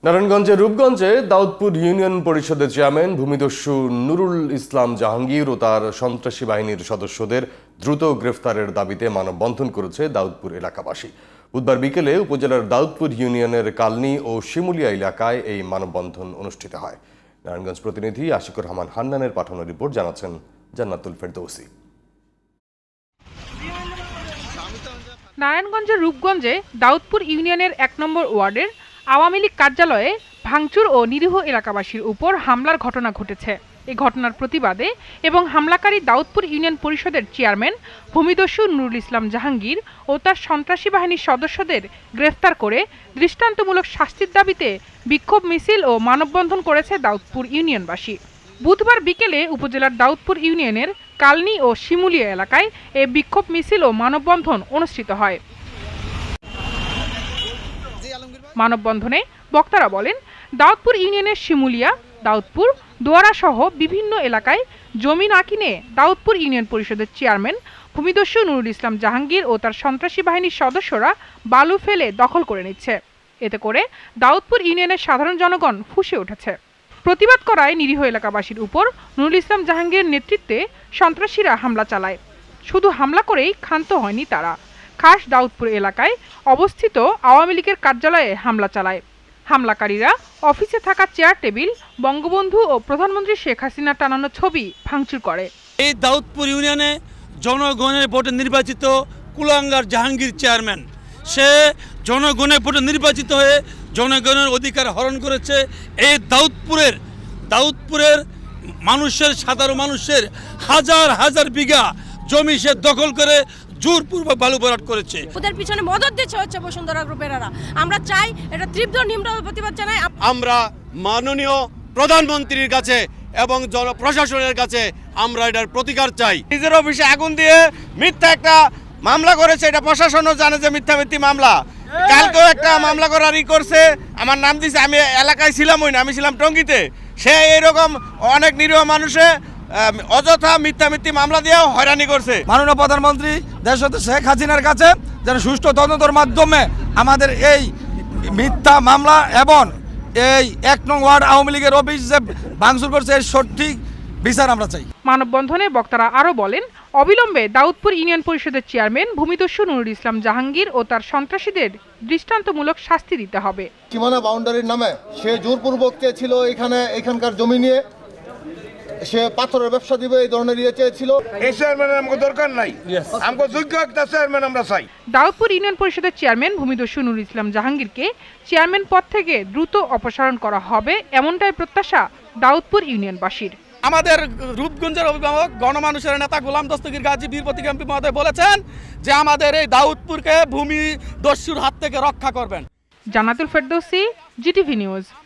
নারায়ণগঞ্জের রূপগঞ্জে দাউদপুর ইউনিয়ন পরিষদের চেয়ারম্যান ভূমিদস্যু নুরুল ইসলাম জাহাঙ্গীর ও তার সন্ত্রাসী বাহিনীর সদস্যদের দ্রুত গ্রেফতারের দাবিতে মানববন্ধন করেছে দাউদপুর এলাকাবাসী। বুধবার বিকেলে উপজেলার দাউদপুর ইউনিয়নের কালনী ও শিমুলিয়া এলাকায় এই মানববন্ধন অনুষ্ঠিত হয়। নারায়ণগঞ্জ প্রতিনিধি আশিকুর রহমান হান্নানের পাঠানো রিপোর্ট জানাচ্ছেন জান্নাতুল ফেরদৌসী। নারায়ণগঞ্জের রূপগঞ্জে দাউদপুর ইউনিয়নের ১ নম্বর ওয়ার্ডের আওয়ামী লীগ কার্যালয়ে ভাঙচুর ও নিরীহ এলাকাবাসীর উপর হামলার ঘটনা ঘটেছে। এই ঘটনার প্রতিবাদে এবং হামলাকারী দাউদপুর ইউনিয়ন পরিষদের চেয়ারম্যান ভূমিদস্যু নুরুল ইসলাম জাহাঙ্গীর ও তার সন্ত্রাসী বাহিনীর সদস্যদের গ্রেফতার করে দৃষ্টান্তমূলক শাস্তির দাবিতে বিক্ষোভ মিছিল ও মানববন্ধন করেছে দাউদপুর ইউনিয়নবাসী। বুধবার বিকেলে উপজেলার দাউদপুর ইউনিয়নের কালনী ও শিমুলিয়া এলাকায় এই বিক্ষোভ মিছিল ও মানববন্ধন অনুষ্ঠিত হয়। মানববন্ধনে বক্তারা বলেন, দাউদপুর ইউনিয়নের শিমুলিয়া, দাউদপুর, দোয়ারা সহ বিভিন্ন এলাকায় জমি না কিনে দাউদপুর ইউনিয়ন পরিষদের চেয়ারম্যান ভূমিদস্যু নুরুল ইসলাম জাহাঙ্গীর ও তার সন্ত্রাসী বাহিনীর সদস্যরা বালু ফেলে দখল করে নিচ্ছে। এতে করে দাউদপুর ইউনিয়নের সাধারণ জনগণ ফুঁসে উঠেছে। প্রতিবাদ করায় নিরীহ এলাকাবাসীর উপর নুরুল ইসলাম জাহাঙ্গীরের নেতৃত্বে সন্ত্রাসীরা হামলা চালায়। শুধু হামলা করেই ক্ষান্ত হয়নি তারা, খাস দাউদপুর এলাকায় অবস্থিত আওয়ামী লীগের কার্যালয়ে হামলা চালায়। হামলাকারীরা অফিসে থাকা চেয়ার টেবিল, বঙ্গবন্ধু ও প্রধানমন্ত্রী শেখ হাসিনা টানানো ছবি ভাঙচুর করে। এই দাউদপুর ইউনিয়নে জনগণের ভোটে নির্বাচিত কুলাঙ্গার জাহাঙ্গীর চেয়ারম্যান, সে জনগণের ভোটে নির্বাচিত হয়ে জনগণের অধিকার হরণ করেছে। এই দাউদপুরের মানুষের, সাধারণ মানুষের হাজার হাজার বিঘা জমি সে দখল করে জোরপূর্বক বালু ভরাট করেছে। ওদের পিছনে মদত দিচ্ছে হচ্ছে বসুন্ধরা গ্রুপেরা। আমরা চাই এটা তীব্র নিম্ন প্রতিবাদ জানাই। আমরা মাননীয় প্রধানমন্ত্রীর কাছে এবং জনপ্রশাসনের কাছে আমরা এটার প্রতিকার চাই। নিজের অফিসে আগুন দিয়ে মিথ্যা একটা মামলা করেছে, এটা প্রশাসনও জানে যে মিথ্যামিথ্যি মামলা। কালকেও একটা মামলা করারই করছে, আমার নাম দিছে, আমি এলাকায় ছিলাম, আমি ছিলাম টঙ্গীতে। সে এরকম অনেক নিরীহ মানুষে অযথা মিথ্যামিথ্যি মামলা দিয়েও হয়রানি করছে। মাননীয় প্রধানমন্ত্রী দেশনেত্রী শেখ হাসিনার কাছে যেন সুষ্ঠু তদন্তের মাধ্যমে আমাদের এই মিথ্যা মামলা এবং এই ১ নং ওয়ার্ড আওয়ামী লীগের অফিস যে ভাঙচুর করছে এর সঠিক বিচার আমরা চাই। মানববন্ধনে বক্তারা আরও বলেন, অবিলম্বে দাউদপুর ইউনিয়ন পরিষদের চেয়ারম্যান ভূমিদস্যু নুরুল ইসলাম জাহাঙ্গীর ও তার সন্ত্রাসীদের দৃষ্টান্তমূলক শাস্তি দিতে হবে। সীমানা বাউন্ডারির নামে সে জোরপূর্বক চেয়েছিল এখানকার জমি নিয়ে সে পাথরের ব্যবসা দিবে, এই ধরনের চেয়েছিল। এই চেয়ারম্যানের আমাকে দরকার নাই, আমাকে যোগ্য একটা চেয়ারম্যান আমরা চাই। দাউদপুর ইউনিয়ন পরিষদের চেয়ারম্যান ভূমিদস্যু নুরুল ইসলাম জাহাঙ্গীরকে চেয়ারম্যান পদ থেকে দ্রুত অপসারণ করা হবে, এমনটাই প্রত্যাশা দাউদপুর ইউনিয়নবাসীর। আমাদের রূপগঞ্জের অভিভাবক গণমানুষের নেতা গোলাম দস্তগীর গাজী বীর প্রতীক এমপি মহোদয় বলেছেন যে আমাদের এই দাউদপুরকে ভূমিদস্যুর হাত থেকে রক্ষা করবেন। Jannatul Ferdousi, GTV news.